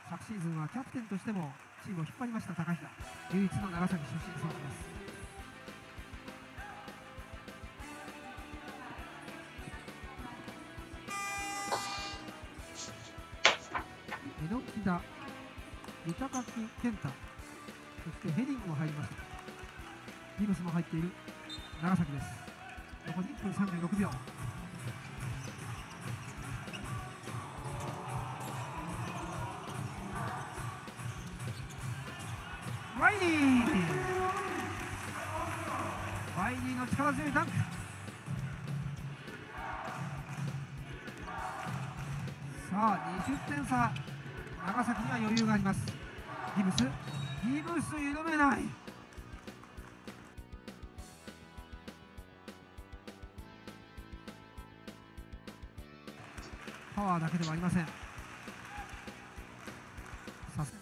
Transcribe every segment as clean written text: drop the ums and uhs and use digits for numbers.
昨シーズンはキャプテンとしてもチームを引っ張りました高平、唯一の長崎出身選手です。榎田、板垣健太、そしてヘディングも入りました。ギブスも入っている長崎です。残り1分36秒。ワイリーの力強いダンク。さあ20点差、長崎には余裕があります。ギブス緩めない。パワーだけではありません。さすが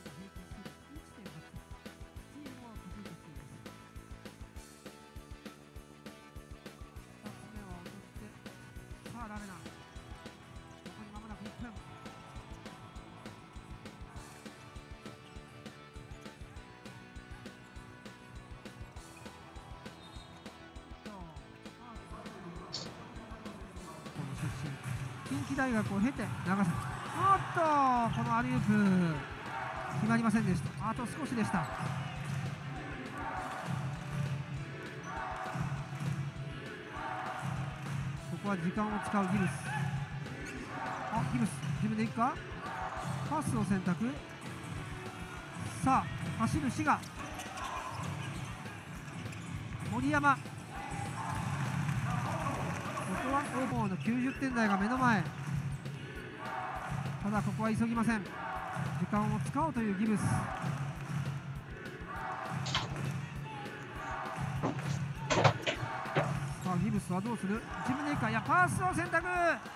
ラベナ、ここに間もなく1分。近畿大学を経て長崎、このアリウープ決まりませんでした。あと少しでした。ここは時間を使うギブス。ギブス自分でいくか。パスを選択。さあ走る滋賀、森山、ここはオーボーの90点台が目の前。ただここは急ぎません。時間を使おうというギブス。さあギブスはどうする。自分でいくか。いやパスを選択。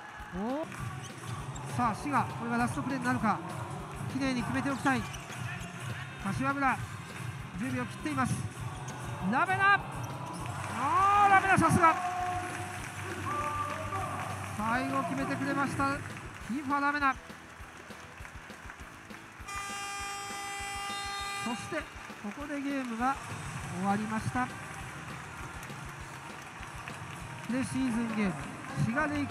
さあ滋賀、これがラストプレーになるか。きれいに決めておきたい。柏村10秒切っています。ラベナ、ラベナさすが最後決めてくれました。キーファーラベナ。そしてここでゲームが終わりました。プレシーズンゲーム滋賀レイ